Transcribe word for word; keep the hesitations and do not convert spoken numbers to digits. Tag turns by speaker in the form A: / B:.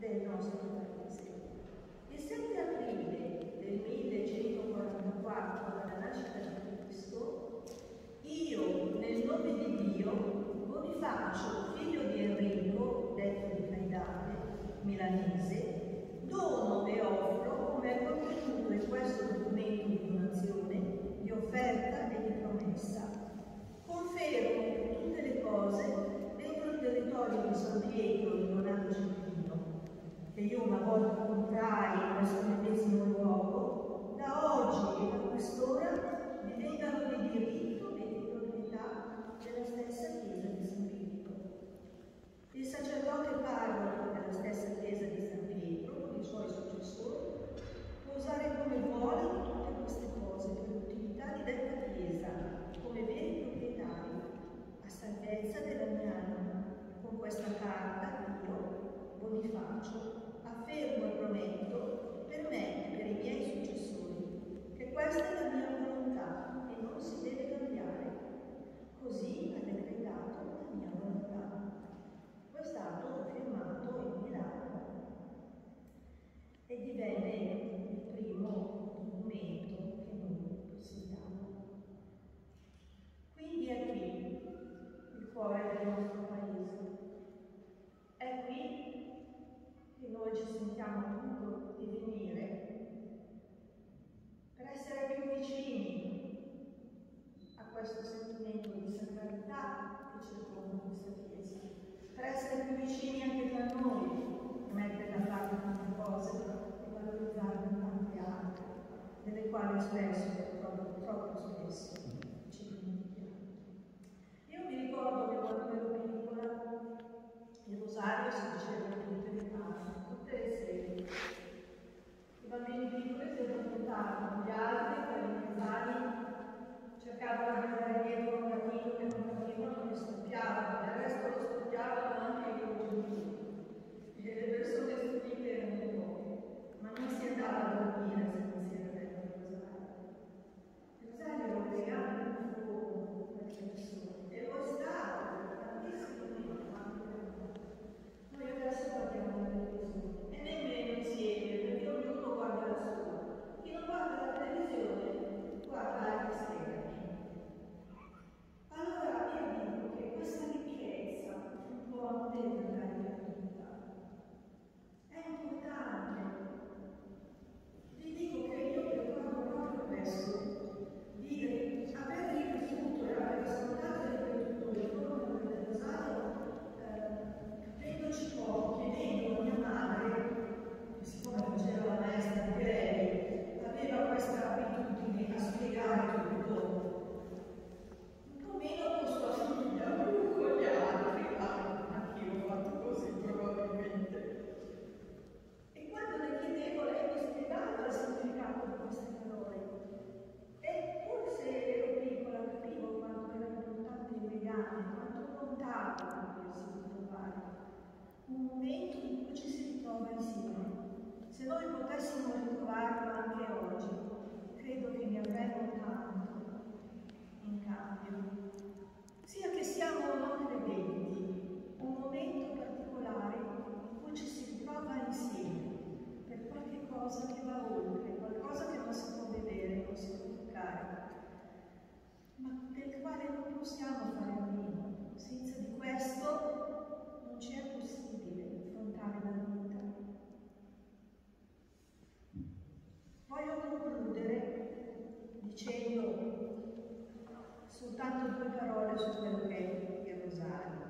A: del nostro paese. Il sette aprile del millecentoquarantaquattro, alla nascita di Cristo, io, nel nome di Dio, Bonifacio, figlio di Enrico, detto di Caidale, milanese, dono e offro come contenuto in questo documento di donazione, di offerta e di promessa. Confermo che tutte le cose dentro il territorio di San Pietro in Donato Centino, che io una volta comprai in questo medesimo luogo, da oggi e da quest'ora divengano di diritto e di proprietà della stessa Chiesa di San Pietro. Il sacerdote parroco della stessa Chiesa di San Pietro, con i suoi successori, può usare come vuole di tutte queste cose per l'utilità di detta Chiesa, come veri proprietari, a salvezza della mia anima. Con questa carta io, Bonifacio, affermo e prometto per me e per i miei successori che questa è la mia volontà e non si deve cambiare. Così ha decretato la mia volontà. Quest'atto fu firmato in Milano e divenne il primo documento che noi possediamo. Quindi è qui il cuore del nostro paese. È qui che noi ci sentiamo appunto di venire per essere più vicini a questo sentimento di sacralità che circonda questa Chiesa, per essere più vicini anche tra noi, mettere da parte tante cose e valorizzarne tante altre, delle quali spesso, troppo, troppo spesso, ci dimentichiamo. Io mi ricordo che quando ero piccola il rosario si diceva in tutte le case, tutte le sere. I bambini piccoli si raccontavano, gli altri, quelli anziani, cercavano di andare dietro un latino che non capivano, li stuppiavano, del resto lo stuppiavano anche i loro genitori. E le persone stupite erano poche, ma non si andava a dormire se non si era detto il rosario. Il rosario era un legame profondo per le persone, e lo è stato per tantissimo tempo. Noi adesso guardiamo la televisione e nemmeno insieme, perché ognuno guarda la sua. Chi non guarda la televisione guarda anche schermi. Allora io dico che questa ricchezza non può non deve andare perduta. È importante. Vi dico che io ricordo proprio questo, di aver ripetuto e aver ascoltato e ripetuto il giorno del rosario, capendoci poco, chiedendo a mia madre, che siccome faceva la maestra di lei, aveva questa abitudine a spiegare tutto. Un po' meno con sua figlia, più con gli altri, anch'io ho fatto così probabilmente. E quando le chiedevo, lei mi spiegava il significato di queste parole. E pur se ero piccola, capivo quanto era importante il legame, quanto contava potersi ritrovare. Un momento in cui ci si ritrova insieme. Se noi potessimo ritrovarlo anche oggi, credo che ne avremmo tanto in cambio. Sia che siamo non credenti, un momento particolare in cui ci si ritrova insieme per qualche cosa che va oltre, qualcosa che non si può vedere, non si può toccare, ma del quale non possiamo fare a meno. Senza di questo non ci è possibile affrontare la vita. Voglio concludere dicendo soltanto due parole su quello che è il rosario.